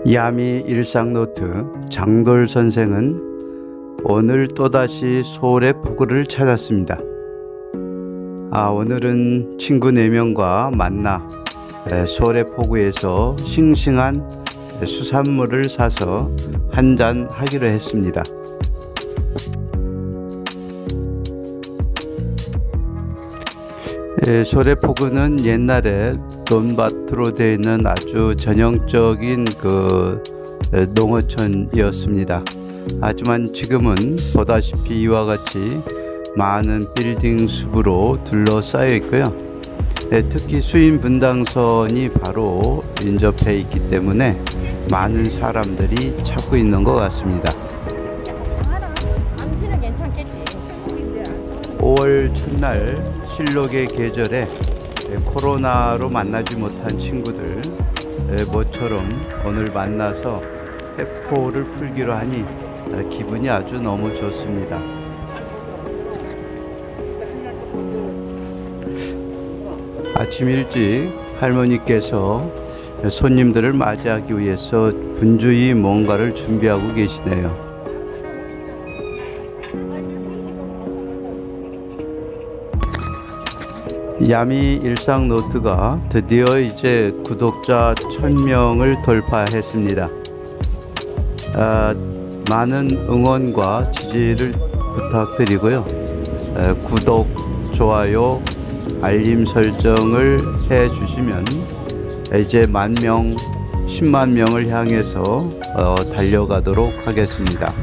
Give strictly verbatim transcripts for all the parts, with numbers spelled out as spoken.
야미 일상노트 장돌 선생은 오늘 또다시 소래 포구를 찾았습니다. 아, 오늘은 친구 네 명과 만나 소래 포구에서 싱싱한 수산물을 사서 한잔 하기로 했습니다. 소래 포구는 옛날에 논밭으로 되어 있는 아주 전형적인 그 농어촌이었습니다. 하지만 지금은 보다시피 이와 같이 많은 빌딩 숲으로 둘러싸여 있고요. 특히 수인 분당선이 바로 인접해 있기 때문에 많은 사람들이 찾고 있는 것 같습니다. 오월 첫날 실록의 계절에 코로나로 만나지 못한 친구들 모처럼 오늘 만나서 회포를 풀기로 하니 기분이 아주 너무 좋습니다. 아침 일찍 할머니께서 손님들을 맞이하기 위해서 분주히 뭔가를 준비하고 계시네요. 야미 일상노트가 드디어 이제 구독자 천 명을 돌파했습니다. 아, 많은 응원과 지지를 부탁드리고요. 에, 구독, 좋아요, 알림 설정을 해 주시면 이제 만 명, 십만 명을 향해서 어, 달려가도록 하겠습니다.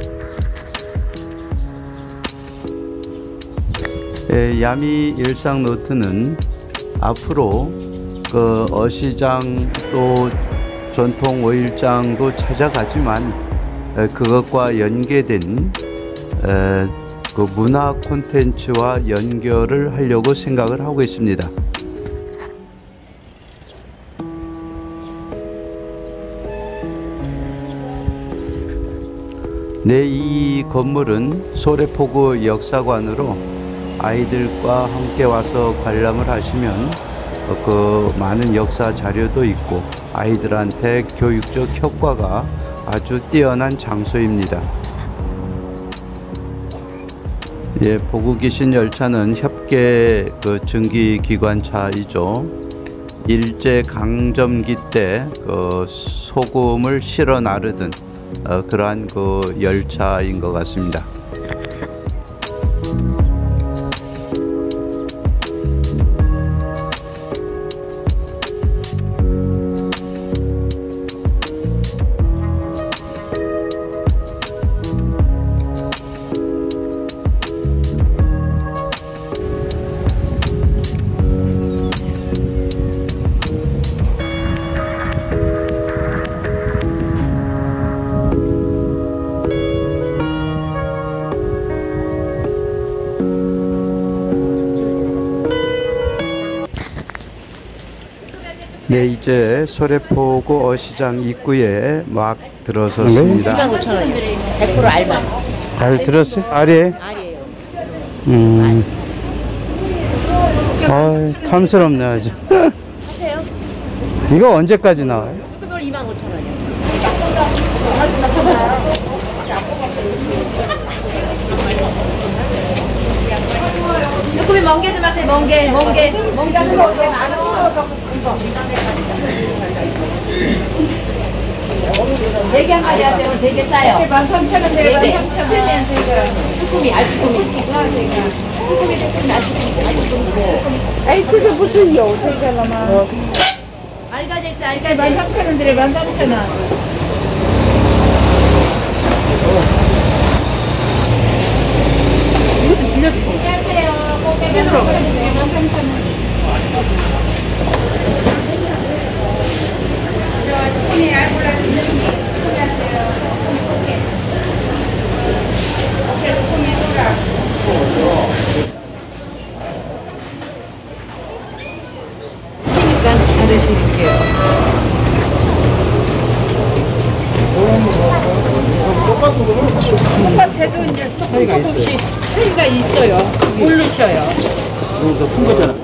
에, 야미 일상노트는 앞으로 그 어시장 또 전통 오일장도 찾아가지만 에, 그것과 연계된 에, 그 문화 콘텐츠와 연결을 하려고 생각을 하고 있습니다. 네, 이 건물은 소래포구 역사관으로 아이들과 함께 와서 관람을 하시면 그 많은 역사 자료도 있고 아이들한테 교육적 효과가 아주 뛰어난 장소입니다. 예, 보고 계신 열차는 협계 그 증기기관차이죠. 일제 강점기 때 그 소금을 실어 나르던 어, 그러한 그 열차인 것 같습니다. 네, 이제 소래포구 어시장 입구에 막 들어섰습니다. 이만 오천 원이요. 백 퍼센트 알바. 잘 들었어요? 알이에요? 알이에요. 음. 아, 탐스럽네 아주. 하세요. 이거 언제까지 나와요? 그걸 이만 오천 원이요. 조금이 멍게 좀 하세요. 멍게, 멍게, 멍게 한 거. 대게 한 마리 하세요. 대게 싸요. 만 삼천 원 대게. 만 삼천 원. 쭈꾸미, 알쭈꾸미. 쭈꾸미 대충 알쭈꾸미. 哎，这个不是有这个了吗？ 알가지 있어, 알가지. 만 삼천 원 드려, 만 삼천 원. 안녕하세요. 꼭 들어가요. 만 삼천 원. 쭈꾸미 알골라 쭈꾸미. 안녕하세요. 쭈꾸미. 오케이, 쭈꾸미 소라. 시니까 잘해드릴게요. 똑같아도 이제 조금 조금씩 차이가 있어요. 모르셔요. 더 큰 거잖아.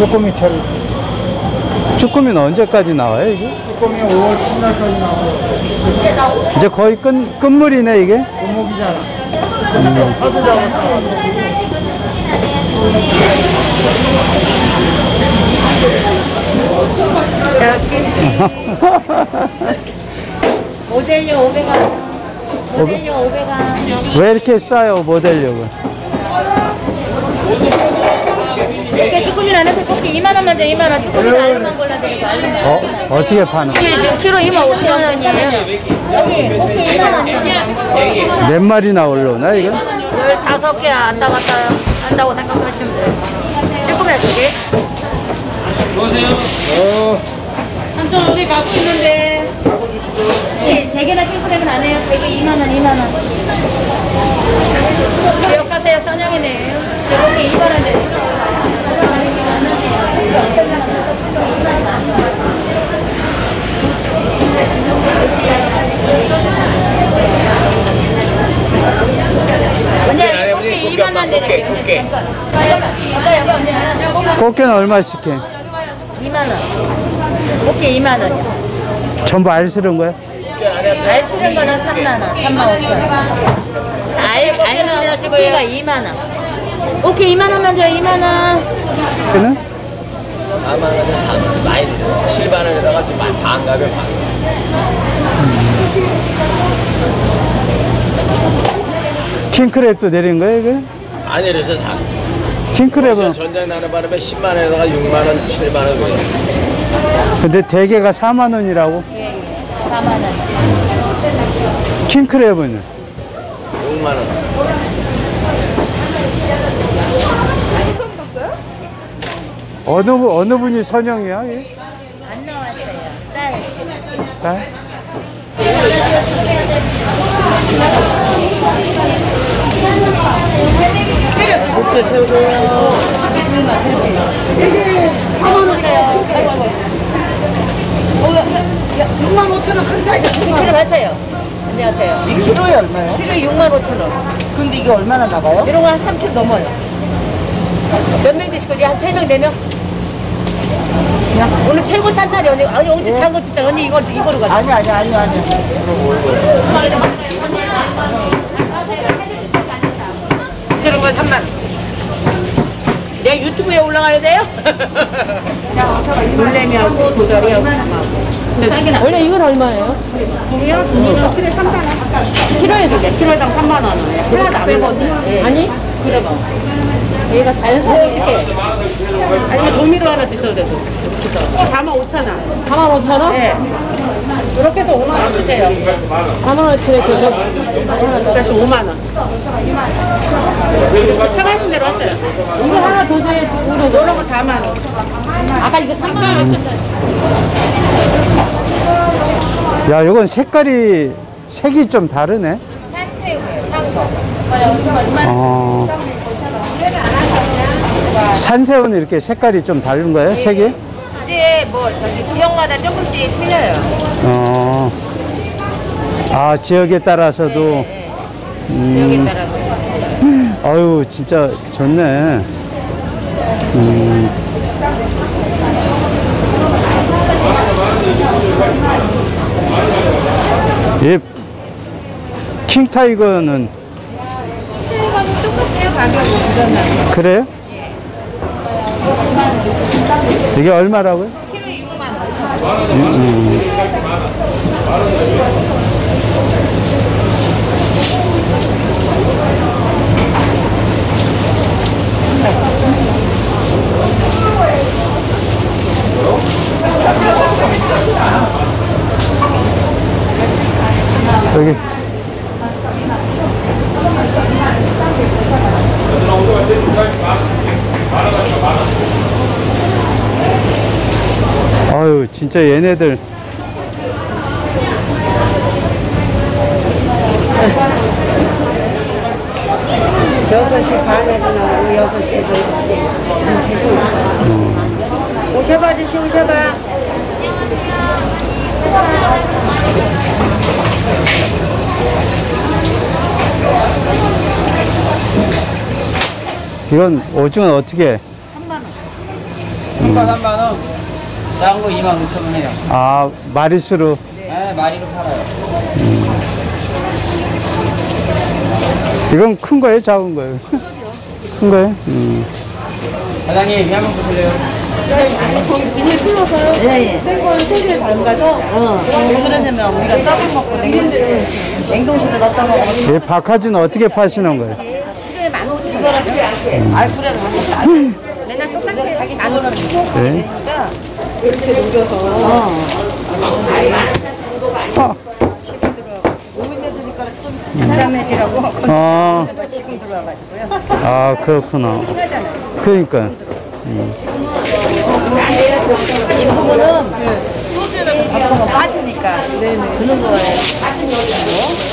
쭈꾸미 채로. 쭈꾸미는 언제까지 나와요, 이게? 쭈꾸미 오월 십날까지 나와요. 이제 거의 끝, 끝물이네, 이게? 고목이잖아. 모델료 오백 원. 모델료 오백 원. 왜 이렇게 싸요, 모델력은? 이게 쭈꾸미 안에서 뽑기 이만 원만 줘, 이만 원. 쭈꾸미 알만 골라드리고 알만. 어, 어떻게 파는 거야? 이게 지금 키로 이만 오천 원이에요. 여기 뽑기 이만 원이에요. 몇 마리나 올라오나, 이거? 열다섯 개 안다 갔다요. 한다고 생각하시면 돼요. 쭈꾸미 두 개. 어, 삼촌 어디 가고 있는데? 네, 대게나 킹크랩은 안 해요. 대게 이만 원, 이만 원. 기억하세요, 선영이네. 저렇게 이만 원짜리. 언니, 꽃게 이만 원 내려. 꽃게. 꽃게는 얼마씩 해? 이만 원. 꽃게 이만 원이요. 전부 알 실은 거야? 알 실은 거는 삼만 원, 삼만 오천 원. 알, 알 실은 꽃게가 이만 원. 꽃게 이만 원만 줘요, 이만 원. 걔는? 사만 원에 사 많이 들어. 칠만 원에다가 지금 반 가격 반. 킹크랩도 내린 거야, 이게? 안 내려서 다. 킹크랩은, 전장 나는 바람에 십만 원에다가 육만 원, 칠만 원 그래. 근데 대게가 사만 원이라고? 예, 예. 사만 원. 킹크랩은? 육만 원. 어느, 분- 어느 분이 선영이야? 이게? 안 나왔어요. 딸. 딸? 육만 오천 원 큰 사이즈. 키로 하세요. 안녕하세요. 이 키로에 얼마요? 키로 육만 오천 원. 근데 이게 얼마나 나가요? 이런 거 한 삼 킬로 넘어요. 몇 명 드실 거지? 한 세 명, 네 명? 오늘 최고 싼 날이 언니. 아니, 언제 잔 것도 있잖아. 언니 이거, 이거로 가자. 아니 아니 아니 아니. 이런 거 삼만 원. 내 유튜브에 올라가야 돼요? 놀래미하고 도다리하고 삼하고. 원래 이건 얼마예요? 이요? 이거 키로에 삼만 원. 키로에 두 개. 키로에당 삼만 원. 하나도 안 빼거든요. 아니? 그래 봐. 얘가 자연산이에요. 아니면 도미로 하나 드셔도 되고. 사만 오천 원. 사만 오천 원? 네. 이렇게 해서 오만 원 주세요. 사만 원치에 그거 그래서 오만 원. 편하신 대로 하세요. 이거 하나 더 줘야지. 이거 이런 거 사만 원. 아까 이거 삼만 원 했었잖아요. 야, 이건 색깔이, 색이 좀 다르네? 산새우예요. 산거. 어. 산새우는 이렇게 색깔이 좀 다른 거예요, 색이? 이제 뭐 저기 지역마다 조금씩 틀려요. 어. 아, 지역에 따라서도. 지역에 따라서. 아유, 진짜 좋네. 음. 이 킹타이거는 이거는 똑같아요. 가격이. 그래요? 이게 얼마라고요? 키로에 육만 원. 음, 음. 여기 아유, 진짜 얘네들 여섯 시 반에 나오고 여섯 시에 오셔봐 아저씨 오셔봐. 이건 오징어 어떻게 해? 거 삼만 원, 작은 거 이만 오천 원 해요. 아, 마리수로. 네, 마리로 팔아요. 이건 큰 거예요, 작은 거예요? 큰 거예요? 음. 사장님, 한번 보실래요? 비닐 풀어서요? 예, 예. 생거는 세개 담가죠? 어. 왜 그러냐면 우리가 떡을 먹고 냉동실에, 냉동실에 넣었다 먹으면 이 박하지는 어떻게 파시는 거예요? 키로에 만 오천 원. 이거랑 알 그래도 안 맨날 똑같아요. 자기 손으로 네. 이렇게 녹여서. 어. 아, 잠잠해지라고 아, 지금 들어와가지고요. 아, 그렇구나. 그러니까. 지금은 소주에다 바꾸면 빠지니까. 네네. 그런 거예요. 빠진 거고.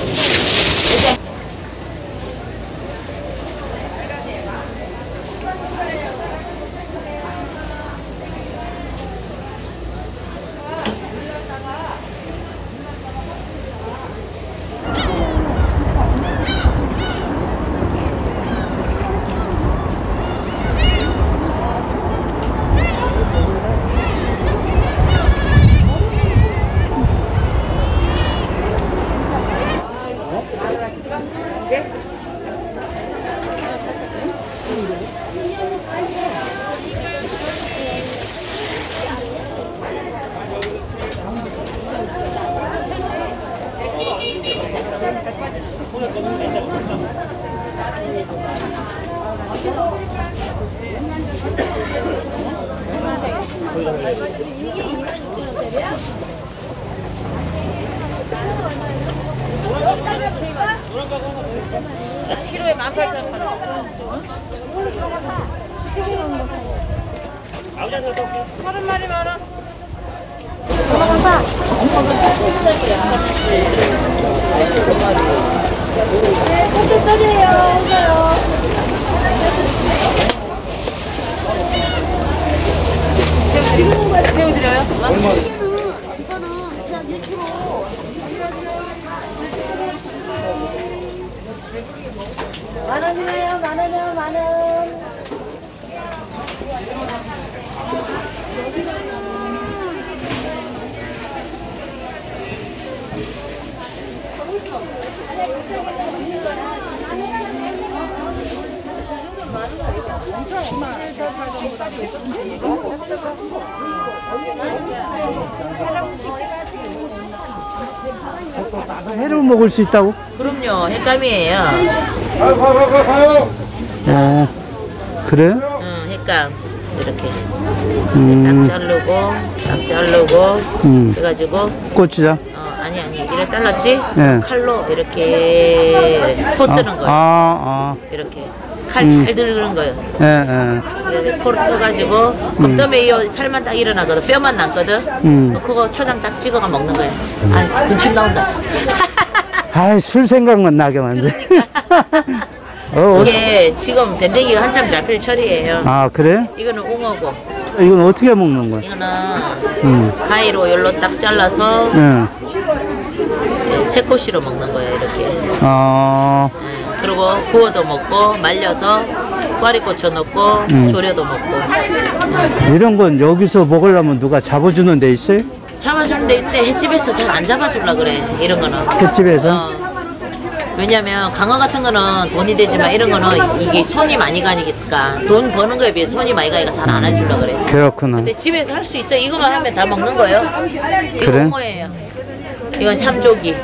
키로에 만 팔천 원 팔아. 서른 마리 만 원. 만 원이네요, 만 원이요, 만 원. 회로 먹을 수 있다고? 그럼요, 횟감이에요. 어, 그래요? 응, 횟감. 이렇게. 음, 딱 자르고, 딱 자르고, 음. 해가지고, 고추장? 어, 아니, 아니, 이래 잘랐지? 네. 칼로 이렇게 포 뜨는 아, 거예요. 아, 이렇게. 칼 잘 들는 거예요. 아, 예, 예. 이렇게 포를 떠가지고, 그럼 뜸에 이 살만 딱 일어나거든. 뼈만 남거든. 음. 그거 초장 딱 찍어가 먹는 거예요. 아, 군침 나온다. 아이, 술 생각만 나게 만들. 어, 어, 이게 지금 밴댕이가 한참 잡힐 철이에요. 아, 그래? 이거는 웅어고, 이건 어떻게 먹는 거야? 이거는 음, 가위로 열로 딱 잘라서 예. 새꼬시로 먹는 거예요, 이렇게. 아, 예, 그리고 구워도 먹고, 말려서 꽈리고추 넣고, 음. 조려도 먹고. 이런 건 여기서 먹으려면 누가 잡아주는 데 있어요? 잡아주는 데 있는데 횟집에서 잘 안 잡아주려 그래, 이런 거는. 횟집에서? 어. 왜냐면 강어 같은 거는 돈이 되지만 이런 거는 이게 손이 많이 가니까 돈 버는 거에 비해 손이 많이 가니까 잘 안 해주려 그래. 그렇구나. 근데 집에서 할 수 있어. 이거만 하면 다 먹는 거예요. 이거 그래? 홍어예요. 이건 참조기.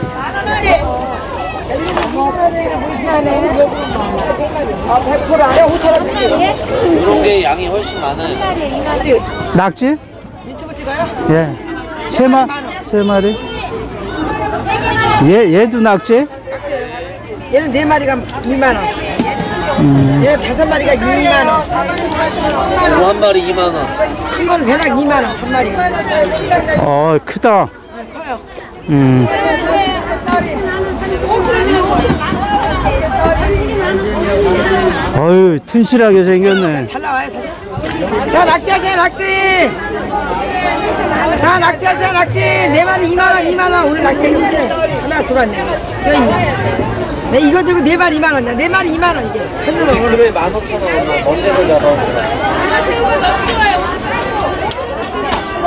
이런 게 양이 훨씬 많아요. 낙지? 유튜브 찍어요? 예. 세 마, 세 마리? 얘, 얘도 낙지? 얘는 네 마리가 이만 원. 얘는 다섯 마리가 이만 원. 이거 한 마리 이만 원. 큰 거는 대략 이만 원, 한 마리가. 어, 크다. 커요. 음. 어휴, 튼실하게 생겼네. 잘 나와요, 사진. 자, 낙지 하세요, 낙지. 자, 낙지 하세요, 낙지. 네 마리 이만 원, 이만 원. 오늘 낙지 하나 들어왔네. 여기 있네. 네, 이거 들고 네 마리 이만 원이야. 네 마리 이만 원, 이게. 큰 놈은. 키로에 만 오천 원. 언제 걸 잡아오세요?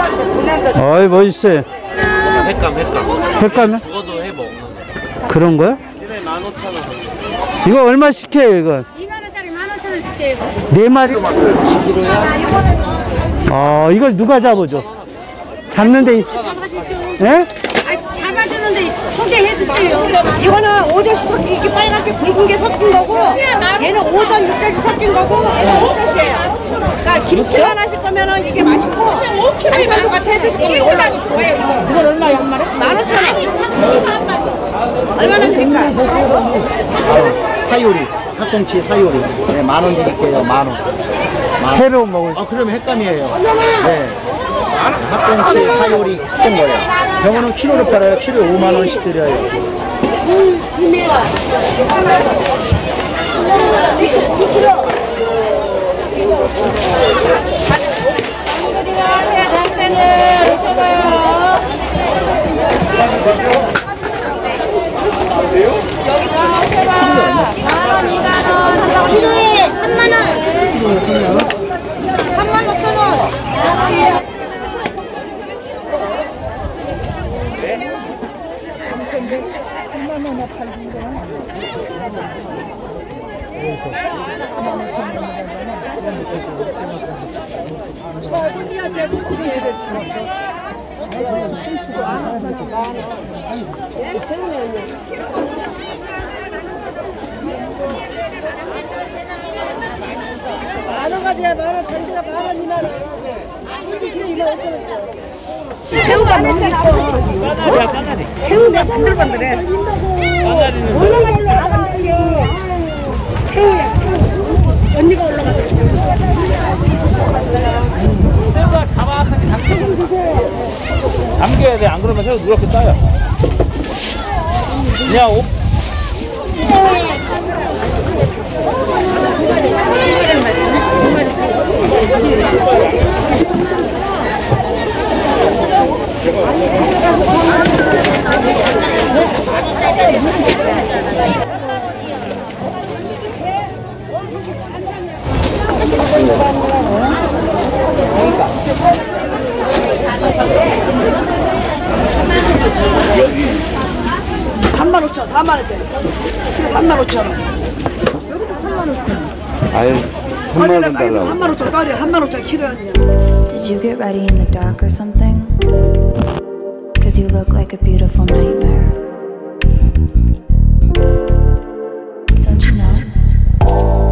어이, 멋있어요. 횟감, 횟감. 횟감이요? 죽어도 해 먹는. 그런 거야? 키로에 만 오천 원. 이거 얼마씩 해요, 이거? 이만 원짜리 만 오천 원 줄게요. 네 마리? 아, 이걸 누가 잡아줘? 잡는데, 이- 예? 잡아주는데 소개해 줄게요. 이거는 오젓이 섞인 이게 빨갛게 붉은 게 섞인 거고 얘는 오젓 육젓이 섞인 거고 얘는 오젓이에요. 그러니까 김치만 하실 거면은 이게 맛있고 반찬도 같이 해 드실 거면 이걸로 하실 거예요. 이건 얼마야 한 마리? 만 오천 원. 얼마나 드릴까요? 사요리, 학꽁치 사요리. 네, 만 원 드릴게요, 만 원. 회로 먹을 아, 그러면 횟감이에요. 네. 학꽁치 사요리 큰 거예요. 병원은 키로로 팔아요. 키로에 오만 원씩 드려요. 키로에 삼만 원. 삼만 오천 원. 새우가 너무 예뻐. 새우가 반들반들해. 올라가요. 새우야. 언니가 올라가서. 새우가 자박하게 잠겨. 잠겨야 돼. 안 그러면 새우 누렇게 떠요. 그냥 오, 삼만 오천 원, 사만 원짜리. 삼만 오천 원. 아유, 삼만 원 달라고. 삼만 오천 원 딸이야. 삼만 오천 원 키로야. Did you get ready in the dark or something? Cause you look like a beautiful nightmare. Don't you know?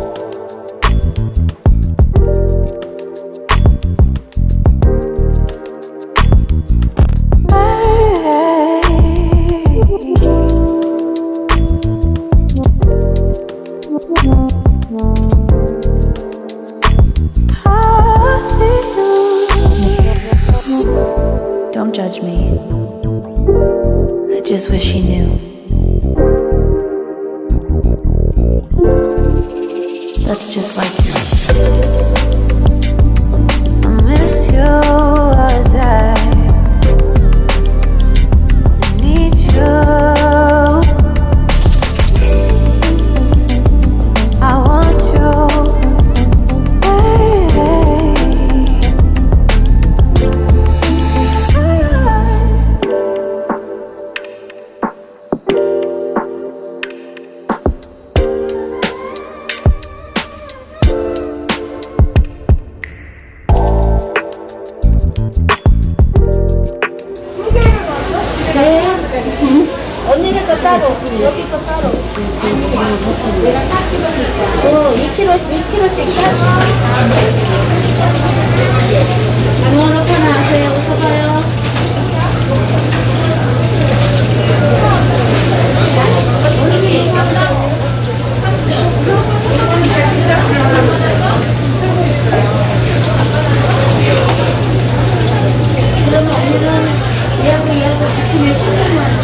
Don't judge me. I just wish you knew. That's just like you. I miss you all the time. I need you. I want you. 언니는 거 따로, 여기 거 따로. 어, 이 킬로, 이 킬로씩 따로. 아무거나 하나 하세요. 웃어봐요. 그러면 언니는 이하고 이하고 지키면 십만 원.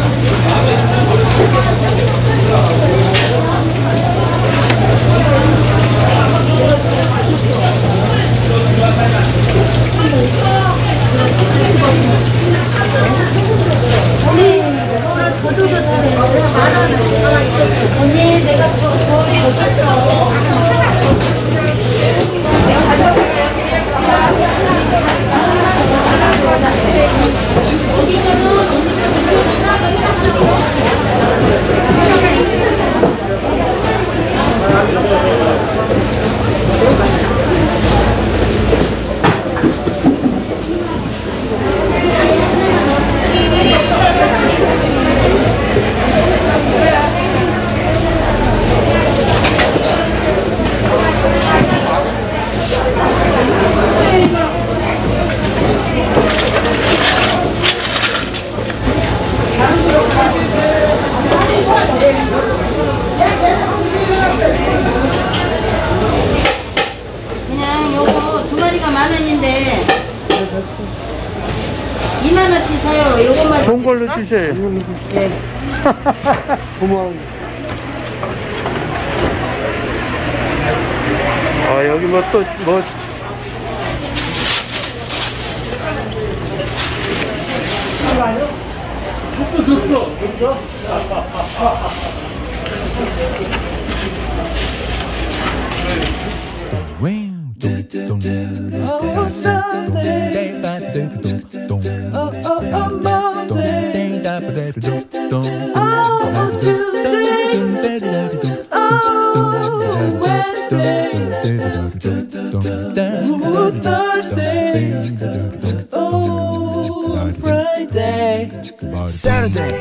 언니 내가 더 걸로 주세요. 예. 고마워. 아, 여기 뭐 또, 뭐. Saturday.